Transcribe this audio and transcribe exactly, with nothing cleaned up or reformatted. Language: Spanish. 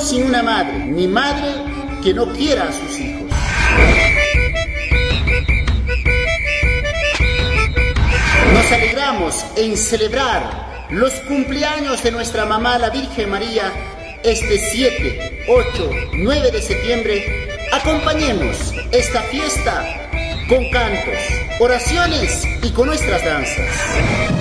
mundo sin una madre, ni madre que no quiera a sus hijos. Nos alegramos en celebrar los cumpleaños de nuestra mamá, la Virgen María, este siete, ocho, nueve de septiembre. Acompañemos esta fiesta con cantos, oraciones y con nuestras danzas.